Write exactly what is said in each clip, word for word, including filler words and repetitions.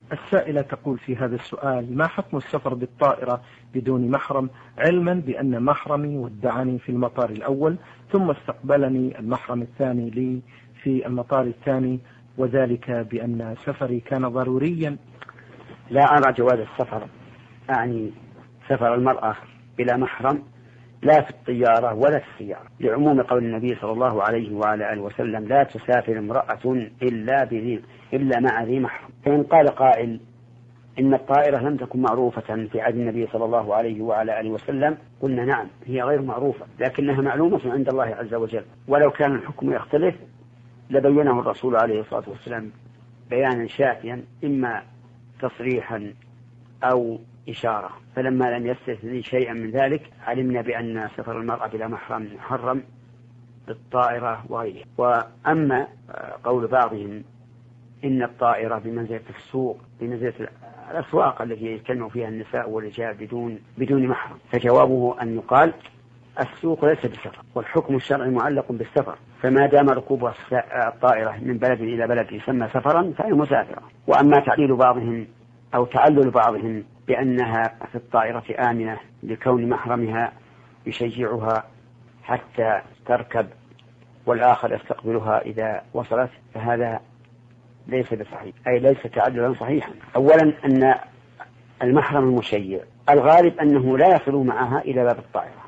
السائلة تقول في هذا السؤال: ما حكم السفر بالطائرة بدون محرم، علما بأن محرمي ودعني في المطار الأول ثم استقبلني المحرم الثاني لي في المطار الثاني، وذلك بأن سفري كان ضروريا؟ لا أرى جواز السفر، أعني سفر المرأة بلا محرم، لا في الطيارة ولا في السيارة، لعموم قول النبي صلى الله عليه وعلى آله وسلم: لا تسافر امرأة إلا بذي إلا مع ذي محرم. فإن قال قائل إن الطائرة لم تكن معروفة في عهد النبي صلى الله عليه وعلى آله وسلم، قلنا نعم، هي غير معروفة لكنها معلومة عند الله عز وجل، ولو كان الحكم يختلف لبينه الرسول عليه الصلاة والسلام بيانا شافيا، إما تصريحا أو إشارة. فلما لم يستثني شيئا من ذلك علمنا بأن سفر المرأة بلا محرم محرم بالطائرة وغيرها. وأما قول بعضهم إن الطائرة بمنزلة السوق، بمنزلة الأسواق التي يجتمع فيها النساء والرجال بدون بدون محرم، فجوابه أن يقال: السوق ليس بسفر، والحكم الشرعي معلق بالسفر، فما دام ركوب الطائرة من بلد إلى بلد يسمى سفرا فهي مسافرة. وأما تعليل بعضهم أو تعلل بعضهم بأنها في الطائرة آمنة لكون محرمها يشجعها حتى تركب والآخر يستقبلها إذا وصلت، فهذا ليس بصحيح، أي ليس تعللا صحيحا. أولا أن المحرم المشيع الغالب أنه لا يصل معها إلى باب الطائرة،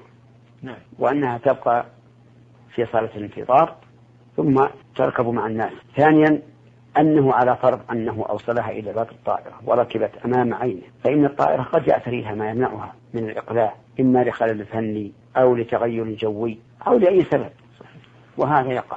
وأنها تبقى في صالة الانتظار ثم تركب مع الناس. ثانيا أنه على فرض أنه أوصلها إلى باب الطائرة وركبت أمام عينه، فإن الطائرة قد يأتيها ما يمنعها من الإقلاع، إما لخلل فني أو لتغير جوي أو لأي سبب، وهذا يقع.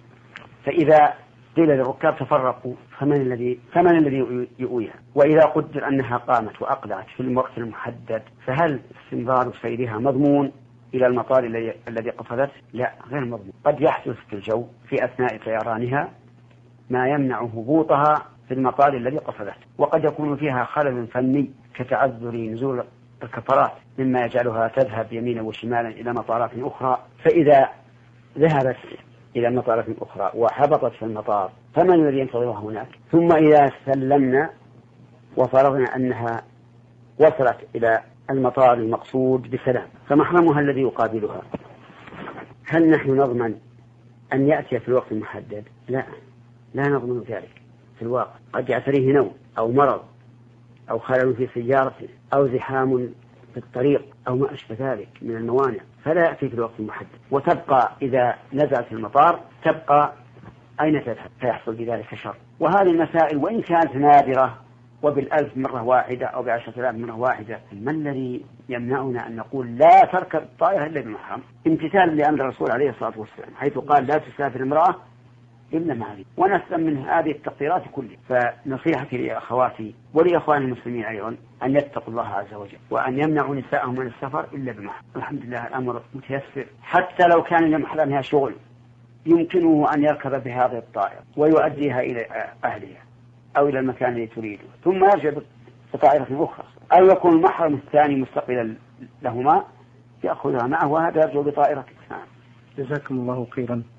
فإذا قيل للركاب تفرقوا فمن الذي فمن الذي يؤويها؟ وإذا قدر أنها قامت وأقلعت في الوقت المحدد، فهل استمرار سيرها مضمون إلى المطار الذي قصدته؟ لا، غير مضمون. قد يحدث في الجو في أثناء طيرانها ما يمنع هبوطها في المطار الذي قصدته، وقد يكون فيها خلل فني كتعذر نزول الكفرات مما يجعلها تذهب يمينا وشمالا إلى مطارات أخرى. فإذا ذهبت إلى مطارات أخرى وحبطت في المطار فمن الذي ينتظرها هناك؟ ثم إذا سلمنا وفرضنا أنها وصلت إلى المطار المقصود بسلام، فمحرمها الذي يقابلها هل نحن نضمن أن يأتي في الوقت المحدد؟ لا، لا نضمن ذلك في الواقع. قد يعتريه نوم أو مرض أو خلل في سيارته أو زحام في الطريق أو ما أشبه ذلك من الموانع، فلا يأتي في الوقت المحدد، وتبقى إذا نزلت في المطار تبقى أين تذهب؟ فيحصل بذلك شر. وهذه المسائل وإن كانت نادرة وبالألف مرة واحدة أو بعشرة آلاف مرة واحدة، ما الذي يمنعنا أن نقول لا تركب الطائرة إلا بمحرم؟ امتثال لأمر الرسول عليه الصلاة والسلام حيث قال: لا تسافر امرأة إلا مع ذي. ونسلم من هذه التقديرات كلها. فنصيحتي لأخواتي ولإخوان المسلمين أيضا أن يتقوا الله عز وجل وأن يمنعوا نساءهم من السفر إلا بمحرم. الحمد لله الأمر متيسر، حتى لو كان لمحرمها شغل يمكنه أن يركب بهذه الطائرة ويؤديها إلى أهلها أو إلى المكان الذي تريده ثم يرجع بطائرة أخرى، أو يكون المحرم الثاني مستقبلا لهما يأخذها معه وهذا يرجع بطائرته. جزاكم الله خيرا.